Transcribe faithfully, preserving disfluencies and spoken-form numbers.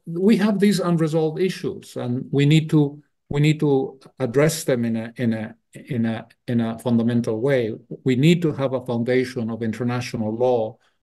we have these unresolved issues, and we need to we need to address them in a in a in a in a fundamental way. We need to have a foundation of international law